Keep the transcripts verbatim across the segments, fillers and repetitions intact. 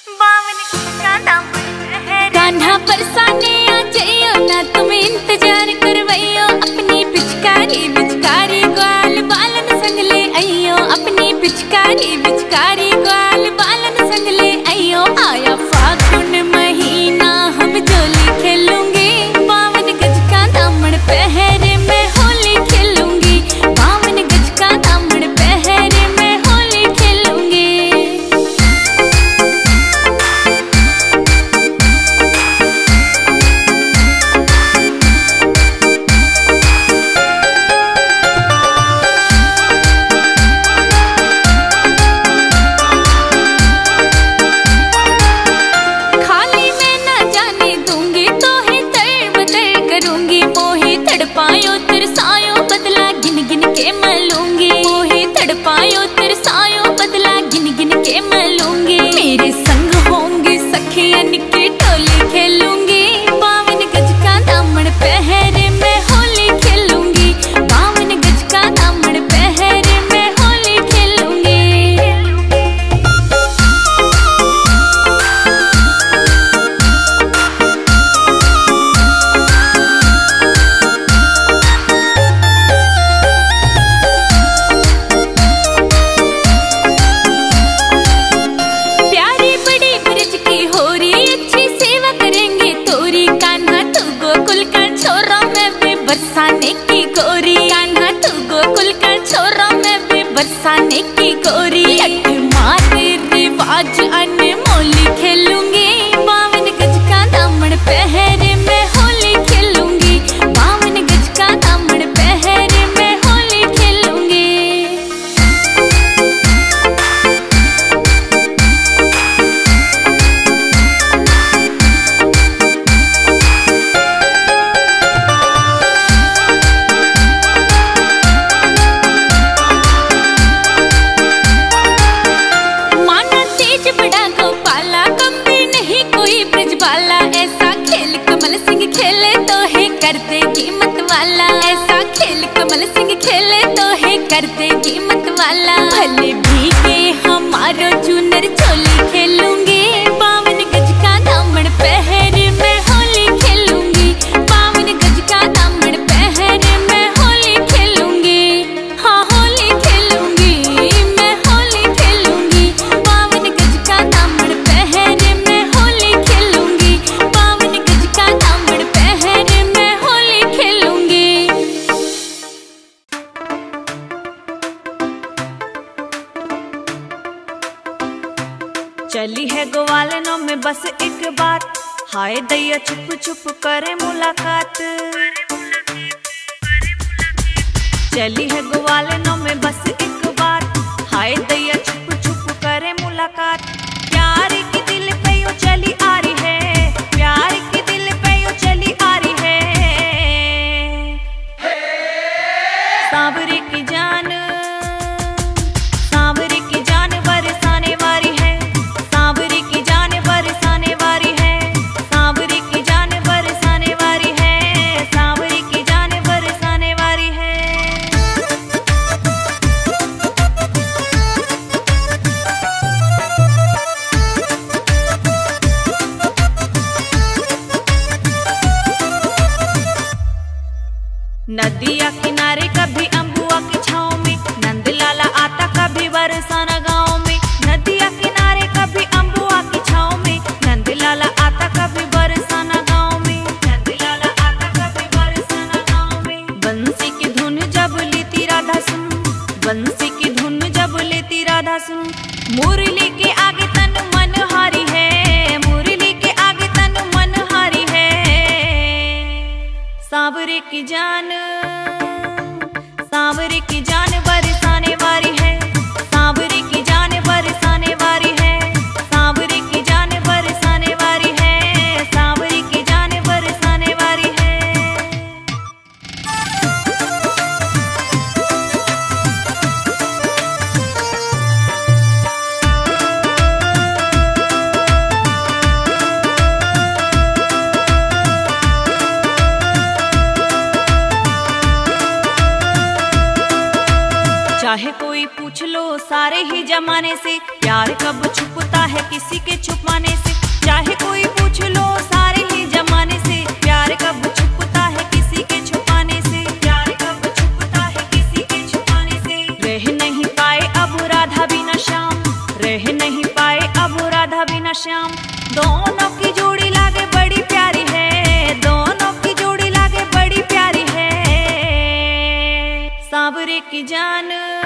कान्हा परसाने आ जाइयो ना तुम इंतजार करवाइयो, अपनी पिचकारी पिचकारी ग्वाल बालन संग ले आइयो, अपनी पिचकारी पिचकारी ग्वाल बालन संग ले आइयो। आया फागुन महीना हम जोली खेलूंगी, बावन गज का दामन पहरे में होली खेलूंगी, बावन गज का दामन पहरे में होली खेलूंगी। तड़पायो तरसायो बदला गिन गिन के मैं लूंगी, मोहे तड़पायो तरसायो बदला गिन गिन के मैं लूंगी। मेरे संग होंगे सखियां निकी टोली खेलूंगी, बावन गज का दामन पहरे में होली खेलूंगी, बावन गज का दामन पहरे में होली खेलूंगी। बरसाने की गोरी कान्हा तू गोकुल का छोरा, मैं भी बरसाने की गोरी। लट मार रिवाज अनमोली खेलूंगी, बावन गज का दामन पहरे में होली खेलूंगी, बावन गज का दामन पहरे में होली खेलूंगी। ऐसा खेल कमल सिंह खेले तो है करते कीमत वाला, ऐसा खेल कमल सिंह खेले तो है करते कीमत वाला। भले भीगे हमारो चुनर चोली खेलूंगी, बावन गज का दामन पहरे में होली खेलूंगी, बावन गज का दामन पहरे में होली खेलूंगी। हाँ होली खेलूंगी मैं होली खेलूंगी, बावन गज का दामन पहरे में होली खेलूंगी, बावन गज का दामन पहरे में होली खेलूंगी। चली है ग्वालनों में बस एक बात, हाय दैया चुप चुप करे मुलाकात। चली है ग्वालनों में बस एक बात, हाय दैया चुप चुप करे मुलाकात। प्यार की दिल पे यूं चली आ रही है, प्यार की दिल पे यूं चली आ रही है। सांवरे की जान सांवरे की जान बरसाने वाली है, सांवरे की जान बरसाने वाली है, सांवरे की जान बरसाने वाली है, सांवरे की जान बरसाने वाली है। नदिया किनारे कभी अम्बुआ की छाँव में, नंदलाला आता कभी बरसाना गाँव में। नदिया किनारे कभी अम्बुआ की छाँव में, नंदलाला आता कभी बरसाना गाँव में, नंदलाला आता कभी बरसाना गाँव में। बंसी की धुन जब लेती राधा सुन, बंसी की धुन जब लेती राधा सुन। मुरली के आगे तन मन हारी है, मुरली के आगे तन मन हारी है। सांवरे की जान जमाने से, प्यार कब छुपता है किसी के छुपाने से, चाहे कोई पूछ लो सारे ही जमाने से, प्यार कब छुपता है किसी के छुपाने से, प्यार कब छुपता है किसी के छुपाने से। रह नहीं पाए अब राधा बिना श्याम, रह नहीं पाए अब राधा बिना श्याम, दोनों की जोड़ी लागे बड़ी प्यारी है, दोनों की जोड़ी लागे बड़ी प्यारी है। सांवरे की जान,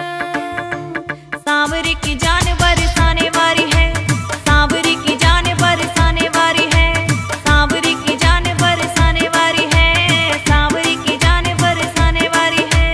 सांवरे की जान बरसाने वाली है, सांवरे की जान बरसाने वाली है, सांवरे की जान बरसाने वाली है, सांवरे की जान बरसाने वाली है।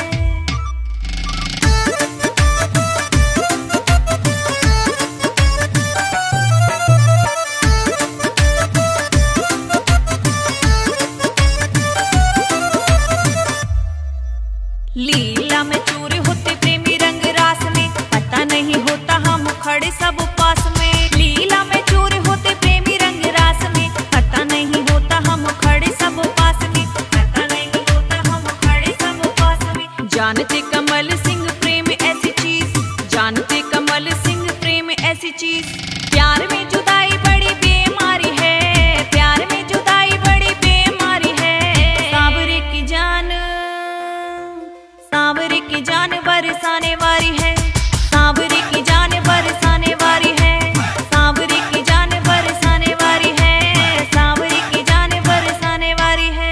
लीला में चूर होते प्रेमी रंग रास में, पता नहीं होता हम खड़े सब पास में, लीला में चूर होते प्रेमी रंग रास में, पता नहीं होता हम खड़े सब पास में, पता नहीं होता हम खड़े सब पास में। जानते कमल सिंह प्रेम ऐसी चीज, जानते कमल सिंह प्रेम ऐसी चीज, प्यार में जुदाई बड़ी बीमारी है, प्यार में जुदाई बड़ी बीमारी है। सांवरे की जान, सांवरे की जान बरसाने वाली है, सांवरे की जान बरसाने वाली है, सांवरे की जान बरसाने वाली है, सांवरे की जान बरसाने वाली है।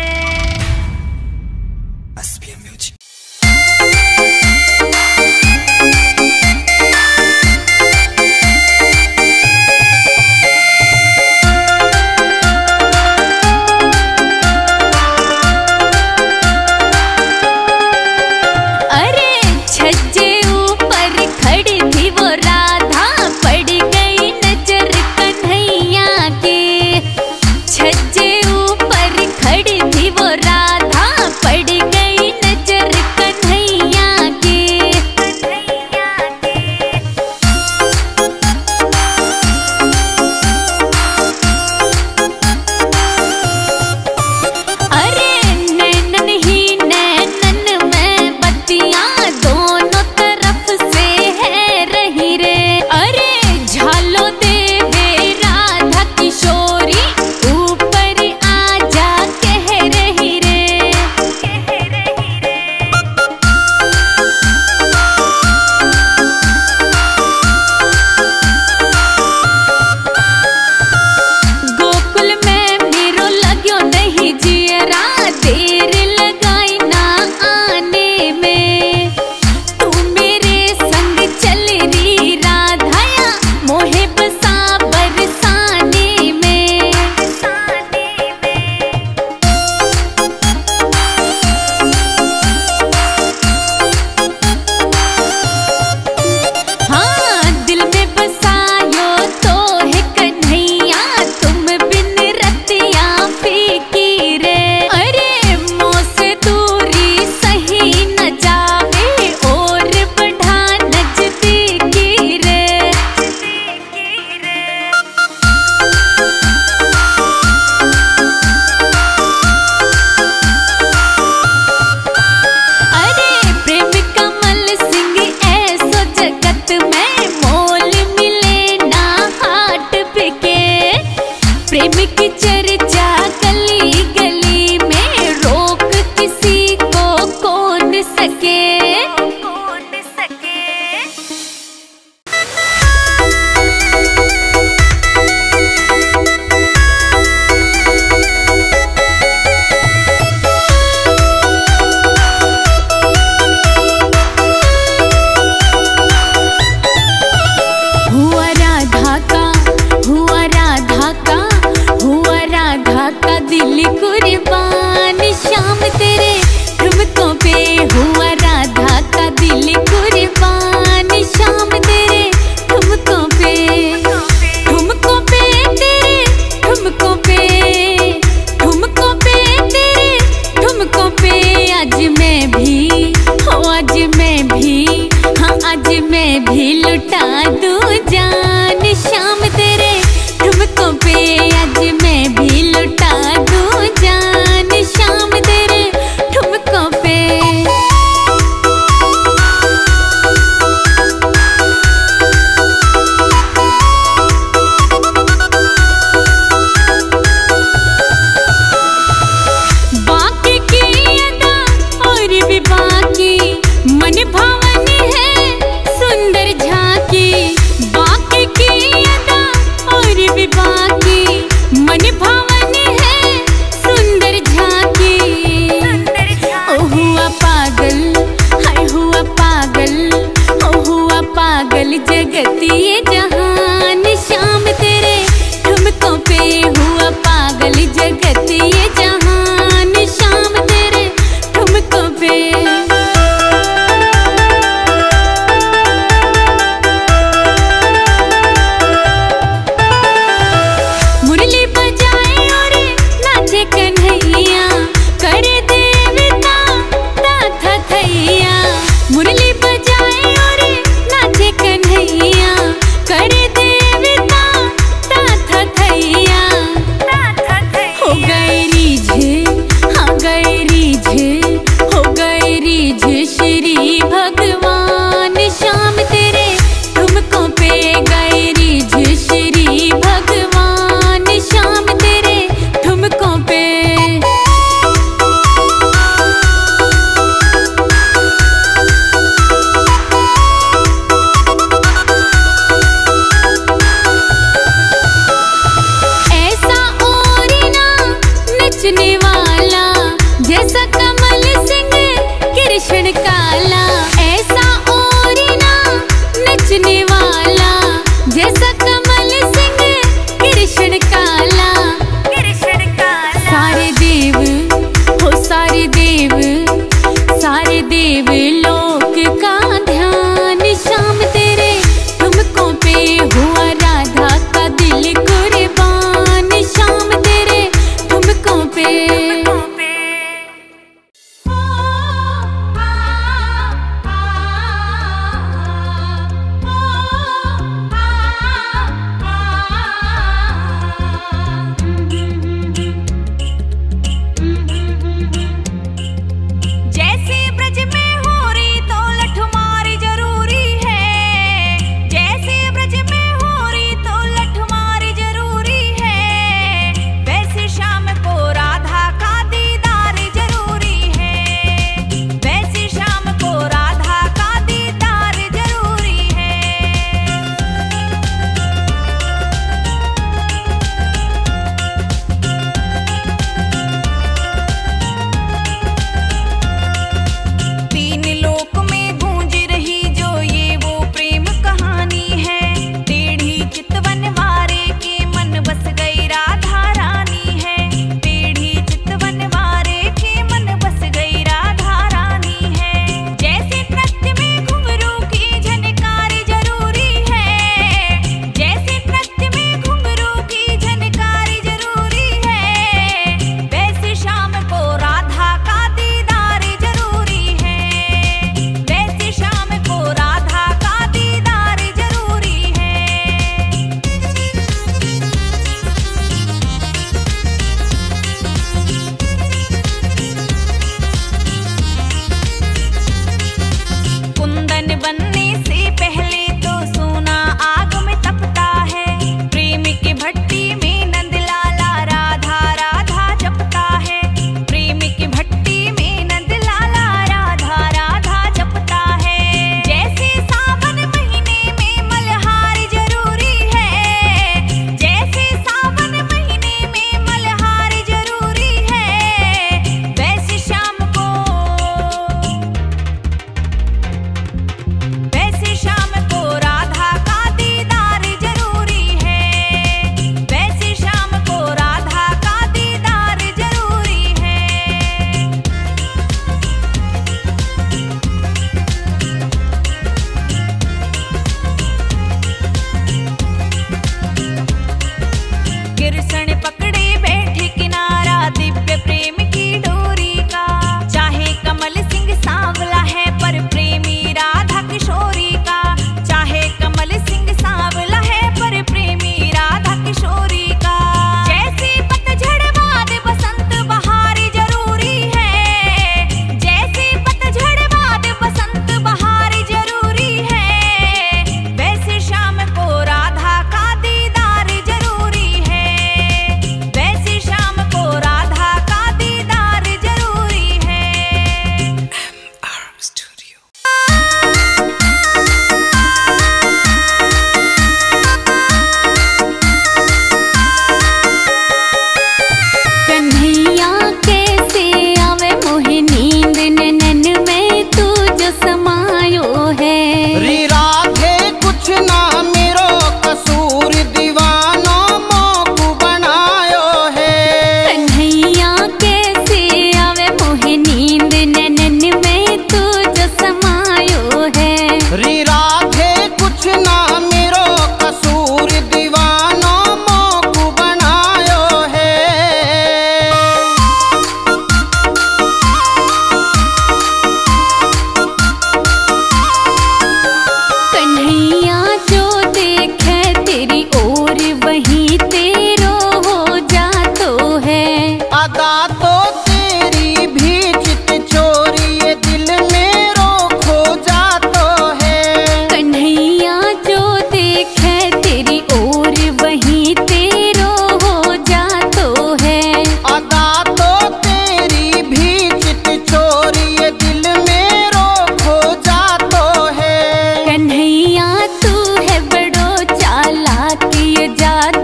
जादू